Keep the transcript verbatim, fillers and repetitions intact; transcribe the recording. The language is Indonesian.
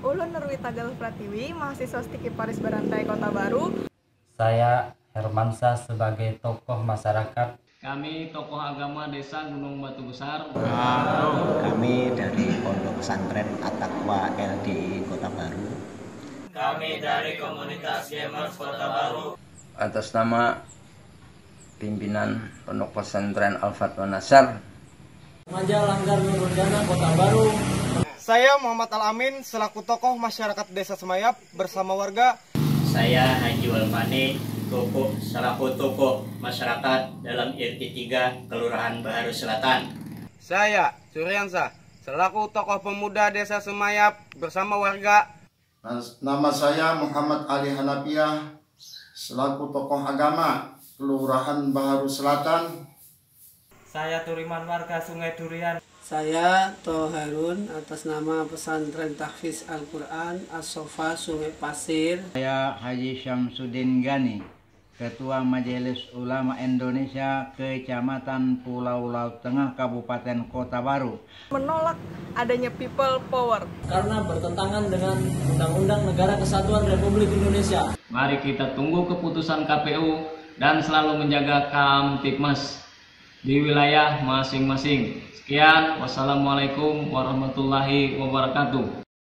Ulun Nurwita Galuh Pratiwi, mahasiswa Stiki Paris Barantai Kota Baru. Saya Hermansyah sebagai tokoh masyarakat. Kami tokoh agama Desa Gunung Batu Besar. Kami dari Pondok Pesantren At-Taqwa L D I Kota Baru. Kami dari komunitas Gamers Kota Baru. Atas nama pimpinan Pondok Pesantren Al-Fatwa Nasar. Remaja Langgar Nurjana Kota Baru. Saya Muhammad Al-Amin selaku tokoh masyarakat Desa Semayap bersama warga. Saya Haji Walmani, tokoh selaku tokoh masyarakat dalam R T tiga Kelurahan Baharu Selatan. Saya Suryansa selaku tokoh pemuda Desa Semayap bersama warga. Nama saya Muhammad Ali Hanafiah selaku tokoh agama Kelurahan Baharu Selatan. Saya Turiman warga Sungai Durian. Saya Toharun atas nama Pesantren Tahfiz Al-Quran As-Sofa Sungai Pasir. Saya Haji Syamsuddin Gani, Ketua Majelis Ulama Indonesia Kecamatan Pulau Laut Tengah Kabupaten Kota Baru. Menolak adanya people power karena bertentangan dengan Undang-Undang Negara Kesatuan Republik Indonesia. Mari kita tunggu keputusan K P U dan selalu menjaga Kamtibmas di wilayah masing-masing. Sekian, wassalamualaikum warahmatullahi wabarakatuh.